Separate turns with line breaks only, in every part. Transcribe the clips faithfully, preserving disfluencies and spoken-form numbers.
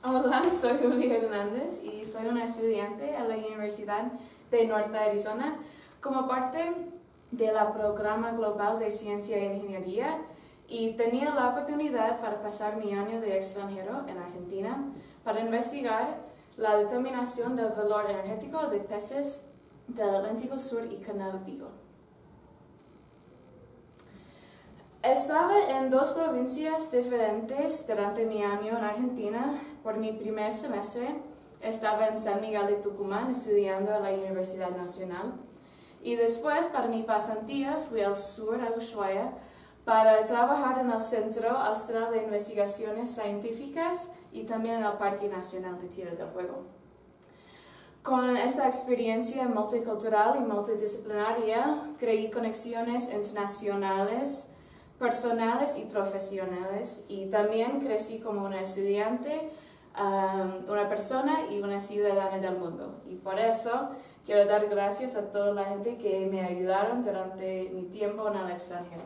Hola, soy Julia Hernández y soy una estudiante a la Universidad de Norte Arizona como parte del programa global de Ciencia e Ingeniería y tenía la oportunidad para pasar mi año de extranjero en Argentina para investigar la determinación del valor energético de peces del Atlántico Sur y Canal Beagle. Estaba en dos provincias diferentes durante mi año en Argentina. Por mi primer semestre estaba en San Miguel de Tucumán estudiando en la Universidad Nacional y después para mi pasantía fui al sur, a Ushuaia, para trabajar en el Centro Austral de Investigaciones Científicas y también en el Parque Nacional de Tierra del Fuego. Con esa experiencia multicultural y multidisciplinaria, creé conexiones internacionales, personales y profesionales, y también crecí como una estudiante, um, una persona y una ciudadana del mundo. Y por eso quiero dar gracias a toda la gente que me ayudaron durante mi tiempo en el extranjero.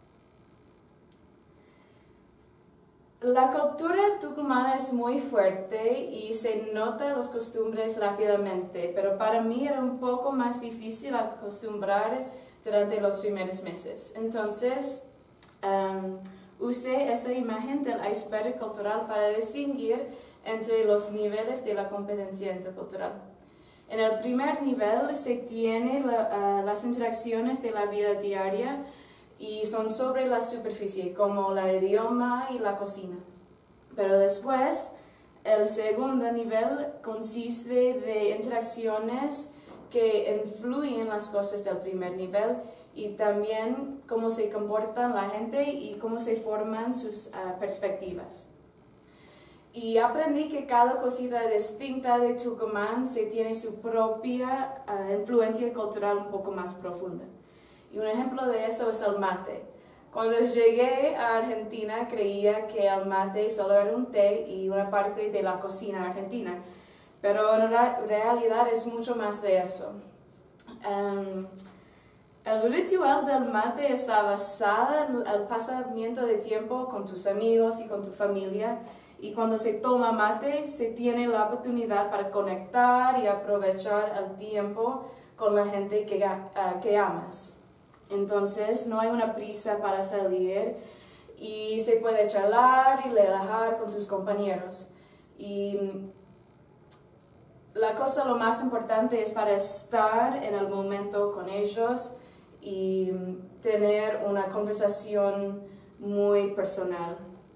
La cultura tucumana es muy fuerte y se notan las costumbres rápidamente, pero para mí era un poco más difícil acostumbrar durante los primeros meses. Entonces, Um, usé esa imagen del iceberg cultural para distinguir entre los niveles de la competencia intercultural. En el primer nivel se tienen la, uh, las interacciones de la vida diaria y son sobre la superficie, como el idioma y la cocina. Pero después, el segundo nivel consiste de interacciones que influyen en las cosas del primer nivel y también cómo se comporta la gente y cómo se forman sus uh, perspectivas. Y aprendí que cada cosita distinta de Tucumán se tiene su propia uh, influencia cultural un poco más profunda. Y un ejemplo de eso es el mate. Cuando llegué a Argentina creía que el mate solo era un té y una parte de la cocina argentina, pero en realidad es mucho más de eso. Um, El ritual del mate está basado en el pasamiento de tiempo con tus amigos y con tu familia, y cuando se toma mate se tiene la oportunidad para conectar y aprovechar el tiempo con la gente que, uh, que amas. Entonces no hay una prisa para salir y se puede charlar y relajar con tus compañeros. Y la cosa lo más importante es para estar en el momento con ellos y tener una conversación muy personal.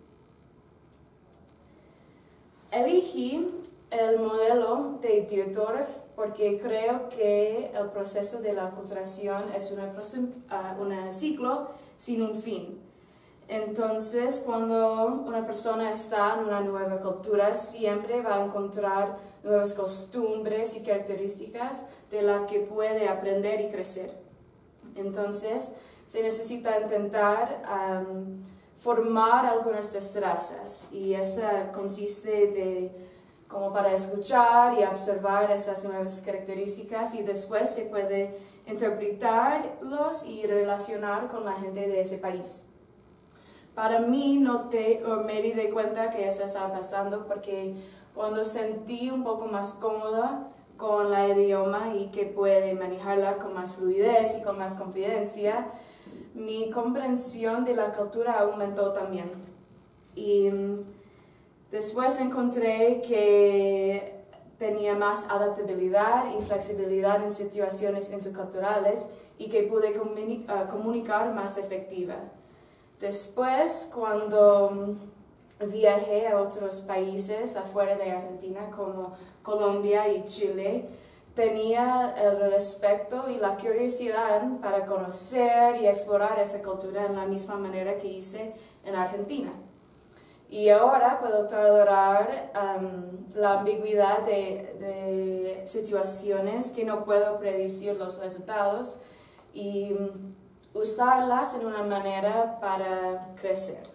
Elegí el modelo de Dierdorf porque creo que el proceso de la aculturación es un ciclo sin un fin. Entonces, cuando una persona está en una nueva cultura, siempre va a encontrar nuevas costumbres y características de las que puede aprender y crecer. Entonces, se necesita intentar um, formar algunas destrezas y esa consiste de como para escuchar y observar esas nuevas características y después se puede interpretarlos y relacionar con la gente de ese país. Para mí noté o me di de cuenta que eso estaba pasando porque cuando sentí un poco más cómoda con la idioma y que puede manejarla con más fluidez y con más confidencia, mi comprensión de la cultura aumentó también. Y después encontré que tenía más adaptabilidad y flexibilidad en situaciones interculturales y que pude comuni- uh, comunicar más efectiva. Después, cuando viajé a otros países afuera de Argentina como Colombia y Chile, tenía el respeto y la curiosidad para conocer y explorar esa cultura en la misma manera que hice en Argentina. Y ahora puedo tolerar um, la ambigüedad de, de situaciones que no puedo predecir los resultados y um, usarlas en una manera para crecer.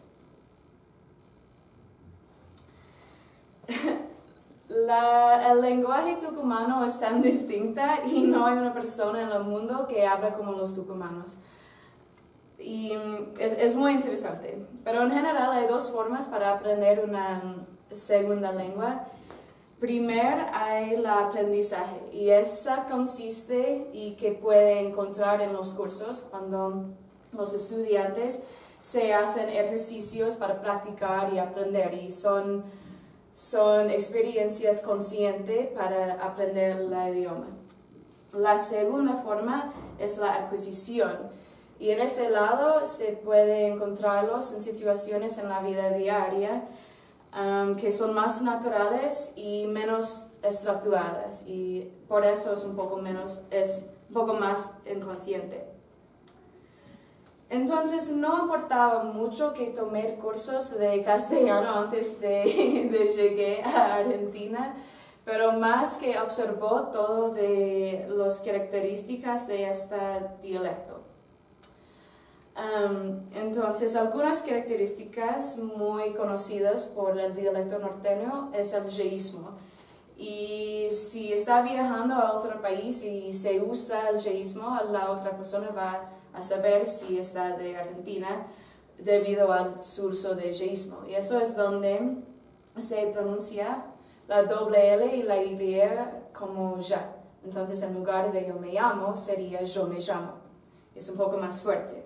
La, el lenguaje tucumano es tan distinta y no hay una persona en el mundo que habla como los tucumanos. Y es, es muy interesante. Pero en general hay dos formas para aprender una segunda lengua, primero hay el aprendizaje y esa consiste y que puede encontrar en los cursos cuando los estudiantes se hacen ejercicios para practicar y aprender y son, son experiencias conscientes para aprender el idioma. La segunda forma es la adquisición y en ese lado se puede encontrarlos en situaciones en la vida diaria Um, que son más naturales y menos estructuradas y por eso es un poco, menos, es un poco más inconsciente. Entonces no importaba mucho que tomé cursos de castellano antes de, de llegar a Argentina, pero más que observó todo de las características de este dialecto. Um, entonces, algunas características muy conocidas por el dialecto norteño es el yeísmo. Y si está viajando a otro país y se usa el yeísmo, la otra persona va a saber si está de Argentina debido al uso de yeísmo. Y eso es donde se pronuncia la doble L y la Y como ya. Entonces, en lugar de yo me llamo, sería yo me llamo. Es un poco más fuerte.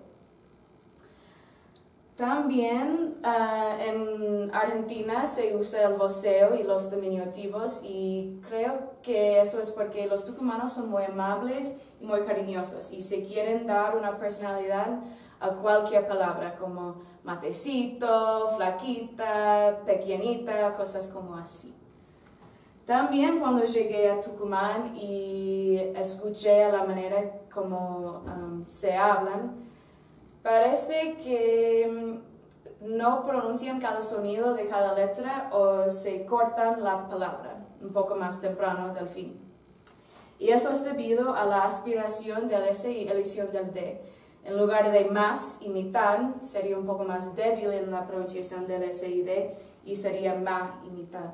También uh, en Argentina se usa el voceo y los diminutivos y creo que eso es porque los tucumanos son muy amables y muy cariñosos y se quieren dar una personalidad a cualquier palabra como matecito, flaquita, pequeñita, cosas como así. También cuando llegué a Tucumán y escuché la manera como um, se hablan, parece que no pronuncian cada sonido de cada letra o se cortan la palabra un poco más temprano del fin. Y eso es debido a la aspiración del S y elisión del D. En lugar de más y mitad, sería un poco más débil en la pronunciación del S y D y sería más y mitad.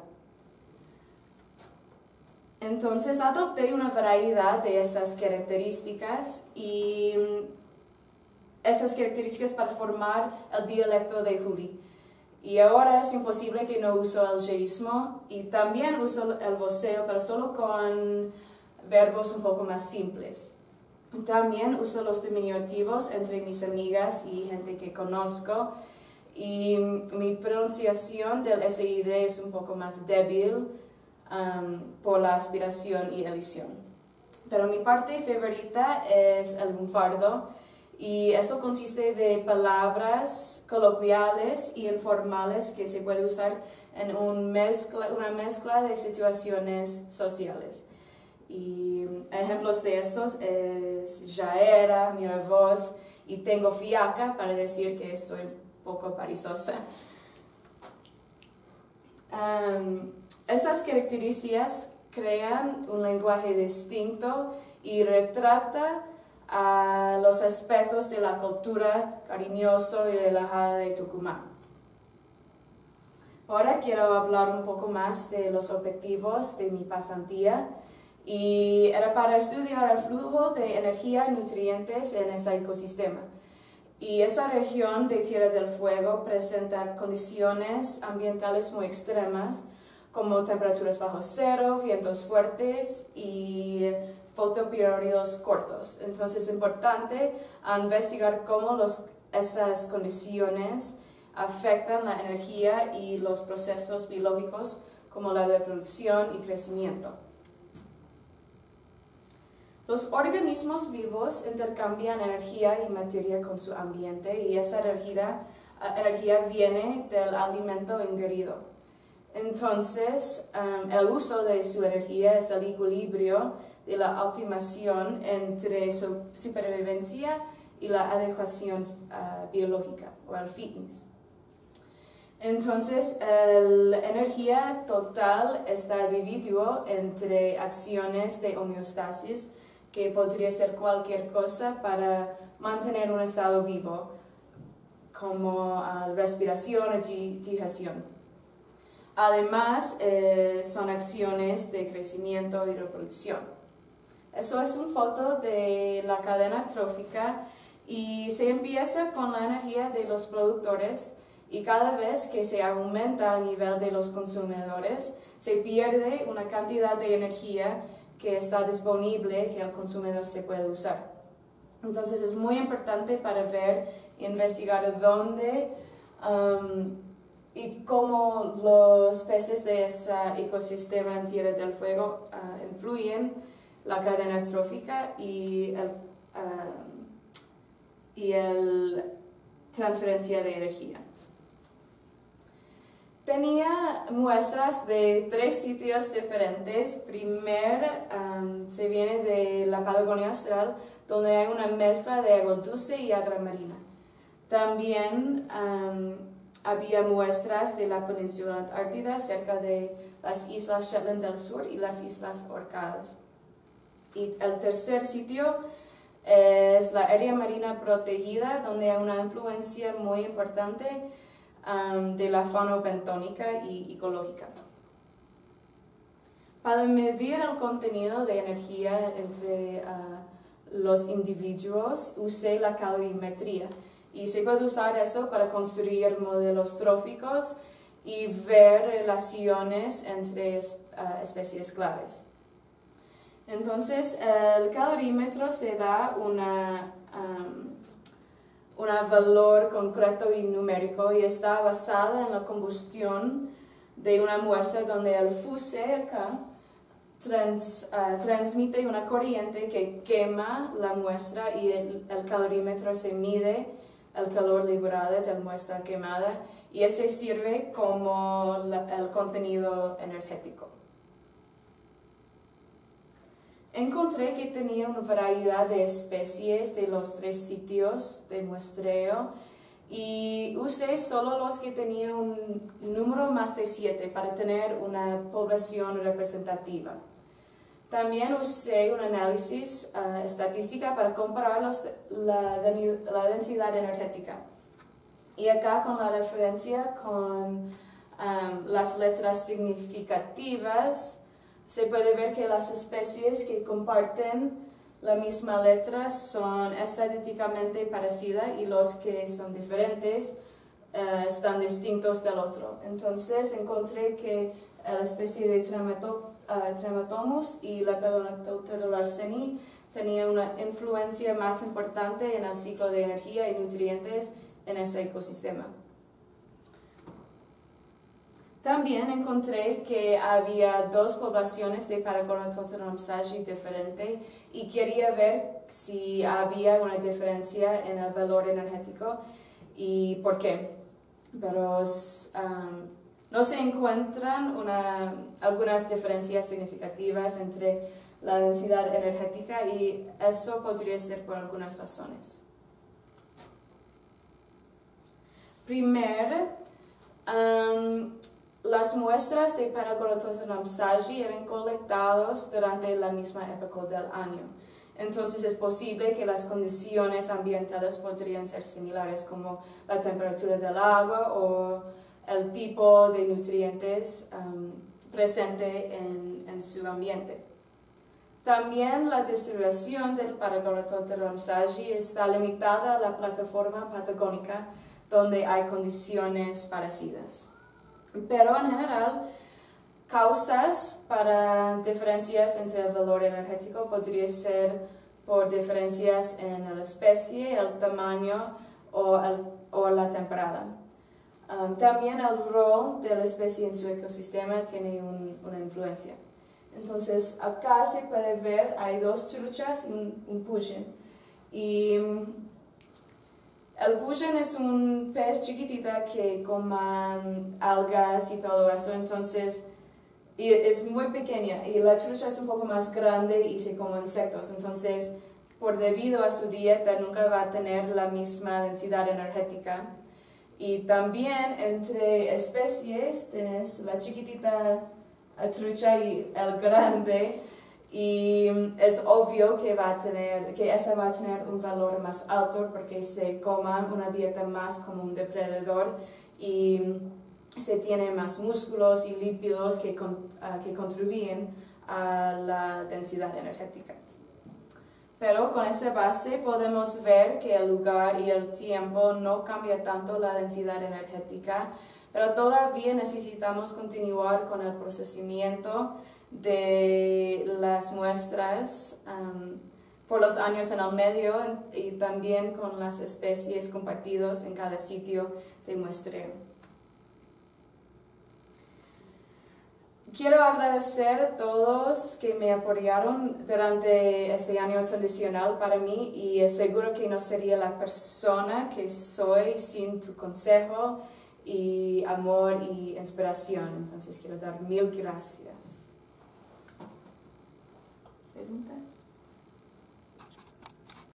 Entonces adopté una variedad de esas características y esas características para formar el dialecto de Juli. Y ahora es imposible que no uso el yeísmo y también uso el voceo, pero solo con verbos un poco más simples. También uso los diminutivos entre mis amigas y gente que conozco y mi pronunciación del S y D es un poco más débil um, por la aspiración y elisión. Pero mi parte favorita es el lunfardo. Y eso consiste de palabras coloquiales y informales que se puede usar en un mezcla, una mezcla de situaciones sociales. Y ejemplos de esos es ya era, mira vos, y tengo fiaca para decir que estoy un poco perezosa. Um, estas características crean un lenguaje distinto y retrata a los aspectos de la cultura cariñoso y relajada de Tucumán. Ahora quiero hablar un poco más de los objetivos de mi pasantía y era para estudiar el flujo de energía y nutrientes en ese ecosistema. Y esa región de Tierra del Fuego presenta condiciones ambientales muy extremas como temperaturas bajo cero, vientos fuertes y fotoperiodos cortos. Entonces es importante investigar cómo los, esas condiciones afectan la energía y los procesos biológicos como la reproducción y crecimiento. Los organismos vivos intercambian energía y materia con su ambiente y esa energía, energía viene del alimento ingerido. Entonces, um, el uso de su energía es el equilibrio de la optimización entre su supervivencia y la adecuación uh, biológica o el fitness. Entonces, la energía total está dividida entre acciones de homeostasis, que podría ser cualquier cosa para mantener un estado vivo, como uh, respiración o digestión. Además, eh, son acciones de crecimiento y reproducción. Eso es una foto de la cadena trófica y se empieza con la energía de los productores y cada vez que se aumenta el nivel de los consumidores, se pierde una cantidad de energía que está disponible que el consumidor se puede usar. Entonces es muy importante para ver, investigar dónde um, y cómo los peces de ese ecosistema en Tierra del Fuego uh, influyen la cadena trófica y el, uh, y el transferencia de energía. Tenía muestras de tres sitios diferentes. Primero um, se viene de la Patagonia Austral, donde hay una mezcla de agua dulce y agua marina. También um, había muestras de la península Antártida, cerca de las islas Shetland del Sur y las islas Orcadas. Y el tercer sitio es la área marina protegida, donde hay una influencia muy importante um, de la fauna bentónica y ecológica. Para medir el contenido de energía entre uh, los individuos, usé la calorimetría. Y se puede usar eso para construir modelos tróficos y ver relaciones entre uh, especies claves. Entonces, el calorímetro se da una, um, un valor concreto y numérico y está basada en la combustión de una muestra donde el fuse acá trans, uh, transmite una corriente que quema la muestra y el, el calorímetro se mide el calor liberado de la muestra quemada y ese sirve como la, el contenido energético. Encontré que tenía una variedad de especies de los tres sitios de muestreo y usé solo los que tenían un número más de siete para tener una población representativa. También usé un análisis uh, estadística para comparar los, la, la densidad energética. Y acá con la referencia con um, las letras significativas, se puede ver que las especies que comparten la misma letra son estadísticamente parecidas y los que son diferentes uh, están distintos del otro. Entonces encontré que la especie de Trematopus Uh, Trematomus y la Pelonototelarseni tenían una influencia más importante en el ciclo de energía y nutrientes en ese ecosistema. También encontré que había dos poblaciones de Paragonototelarseni diferentes y quería ver si había una diferencia en el valor energético y por qué. Pero um, no se encuentran una, algunas diferencias significativas entre la densidad energética y eso podría ser por algunas razones. Primero, um, las muestras de Paragonototelarseni eran colectadas durante la misma época del año. Entonces es posible que las condiciones ambientales podrían ser similares, como la temperatura del agua o el tipo de nutrientes um, presente en, en su ambiente. También la distribución del Paragonototelarseni está limitada a la plataforma patagónica, donde hay condiciones parecidas. Pero en general, causas para diferencias entre el valor energético podrían ser por diferencias en la especie, el tamaño o, el, o la temporada. Um, también el rol de la especie en su ecosistema tiene un, una influencia. Entonces, acá se puede ver, hay dos truchas y un, un puyen. Y um, el puyen es un pez chiquitito que come algas y todo eso, entonces y es muy pequeña. Y la trucha es un poco más grande y se come insectos. Entonces, por debido a su dieta, nunca va a tener la misma densidad energética. Y también entre especies tienes la chiquitita trucha y el grande y es obvio que, va a tener, que esa va a tener un valor más alto porque se come una dieta más como un depredador y se tiene más músculos y lípidos que, uh, que contribuyen a la densidad energética. Pero con esa base podemos ver que el lugar y el tiempo no cambia tanto la densidad energética, pero todavía necesitamos continuar con el procesamiento de las muestras um, por los años en el medio y también con las especies compartidas en cada sitio de muestreo. Quiero agradecer a todos que me apoyaron durante este año tradicional para mí y es seguro que no sería la persona que soy sin tu consejo y amor y inspiración. Entonces quiero dar mil gracias. ¿Preguntas?